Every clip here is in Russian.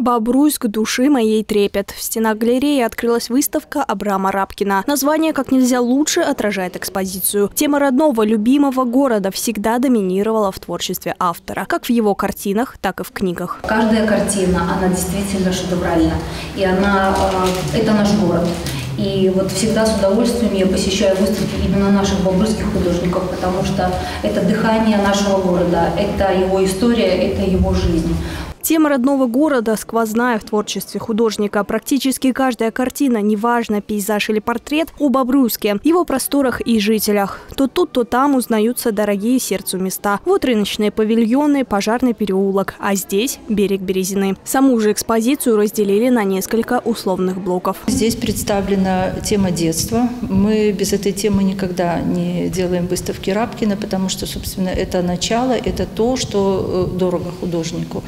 Бобруйск, души моей трепет. В стенах галереи открылась выставка Абрама Рапкина. Название как нельзя лучше отражает экспозицию. Тема родного, любимого города всегда доминировала в творчестве автора. Как в его картинах, так и в книгах. Каждая картина, она действительно шедевральна. И это наш город. И вот всегда с удовольствием я посещаю выставки именно наших бобруйских художников, потому что это дыхание нашего города, это его история, это его жизнь. Тема родного города сквозная в творчестве художника. Практически каждая картина, неважно пейзаж или портрет, о Бобруйске, его просторах и жителях. То тут, то там узнаются дорогие сердцу места. Вот рыночные павильоны, Пожарный переулок, а здесь берег Березины. Саму же экспозицию разделили на несколько условных блоков. Здесь представлена тема детства. Мы без этой темы никогда не делаем выставки Рапкина, потому что, собственно, это начало, это то, что дорого художнику.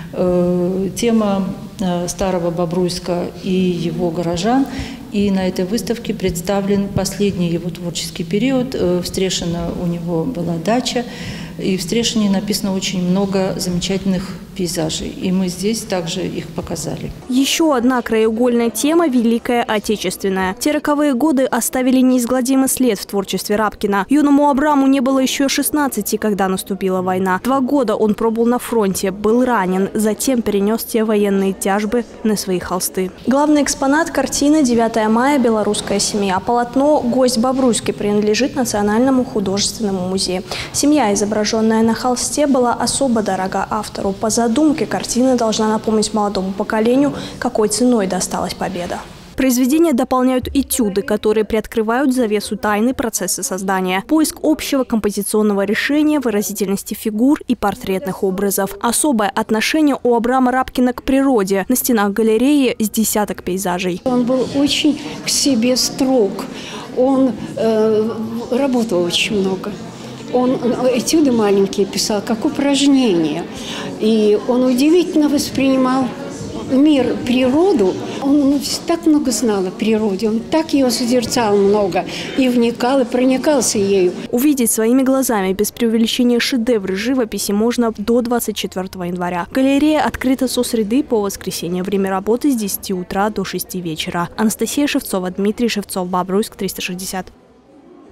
Тема старого Бобруйска и его горожан. И на этой выставке представлен последний его творческий период. В Стрешино у него была дача. И в Стрешине написано очень много замечательных пейзажей. И мы здесь также их показали. Еще одна краеугольная тема – Великая Отечественная. Те роковые годы оставили неизгладимый след в творчестве Рапкина. Юному Абраму не было еще 16, когда наступила война. 2 года он пробыл на фронте, был ранен, затем перенес те военные тяжбы на свои холсты. Главный экспонат картины «9 мая. Белорусская семья». Полотно «Гость Бобруйский» принадлежит Национальному художественному музею. Семья, изображенная на холсте, была особо дорога автору. По задумке картина должна напомнить молодому поколению, какой ценой досталась победа. Произведения дополняют этюды, которые приоткрывают завесу тайны процесса создания. Поиск общего композиционного решения, выразительности фигур и портретных образов. Особое отношение у Абрама Рапкина к природе. На стенах галереи с десяток пейзажей. Он был очень к себе строг. Он работал очень много. Он этюды маленькие писал, как упражнения. И он удивительно воспринимал мир, природу. Он так много знал о природе, он так ее созерцал много, и вникал, и проникался ею. Увидеть своими глазами без преувеличения шедевры живописи можно до 24 января. Галерея открыта со среды по воскресенье. Время работы с 10 утра до 6 вечера. Анастасия Шевцова, Дмитрий Шевцов, Бобруйск, 360.